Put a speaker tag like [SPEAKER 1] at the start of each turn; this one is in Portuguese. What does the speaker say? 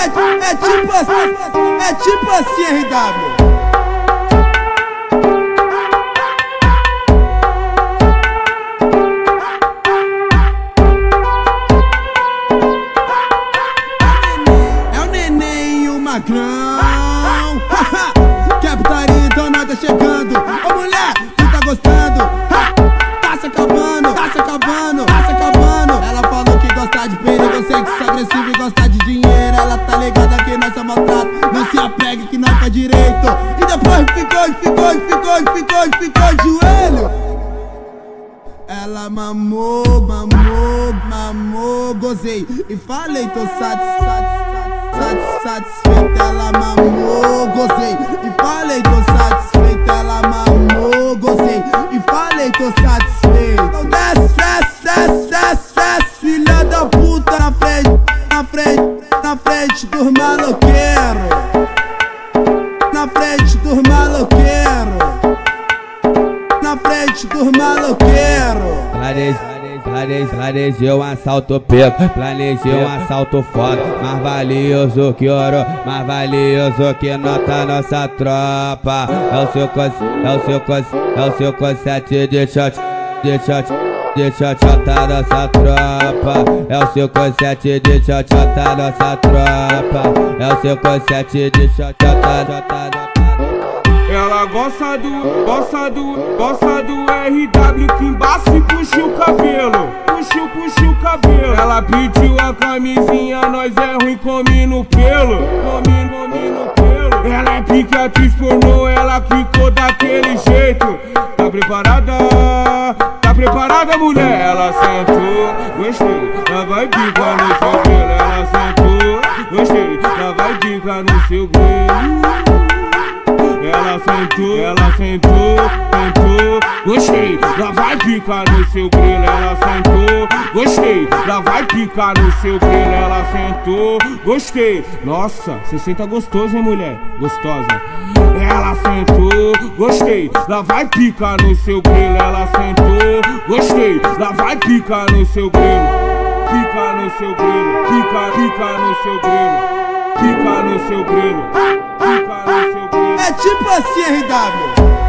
[SPEAKER 1] É tipo assim, RW. Magrão, que a putaria então nós tá chegando. Ô mulher, tu tá gostando? Tá se acabando, tá se acabando, tá se acabando. Ela falou que gosta de pena, você que é agressivo e gosta de dinheiro. Ela tá ligada que nós é maltrato, não se apegue que nós faz direito. E depois ficou de joelho. Ela mamou, gozei e falei, tô satisfeito. Ela mamou, gozei e falei, tô satisfeito. Ela mamou, gozei e falei, tô satisfeito. Então desce, filha da puta, na frente dos maloqueiros. Na frente dos maloqueiros. Na frente dos maloqueiros.
[SPEAKER 2] Planejei um assalto pico, planejei um assalto foda, mais valioso que ouro, mais valioso que nota nossa tropa. É o seu conceito de shot nossa tropa. É o seu conceito de shot nossa tropa. É o seu conceito de shot.
[SPEAKER 3] Ela gosta do RW que embaça e puxa o cabelo. Puxa o cabelo. Ela pediu a camisinha, nós é ruim, come no pelo. Come no pelo. Ela é pique atriz pornô, ela quicou daquele jeito. Tá preparada? Tá preparada, mulher? Ela sentou, gostei, ela vai picar no seu pelo. Ela sentou, gostei, ela vai picar no seu pelo. Ela sentou, gostei, lá vai picar no seu grelo. Ela sentou, gostei, lá vai picar no seu grelo. Ela sentou, gostei. Nossa, você senta gostoso, hein, mulher? Gostosa. Ela sentou, gostei, lá vai picar no seu grelo. Ela sentou, gostei, lá vai picar no seu grelo. Pica no seu grelo, pica no seu grelo, pica no seu grelo, pica no seu grelo.
[SPEAKER 1] É tipo assim, RW.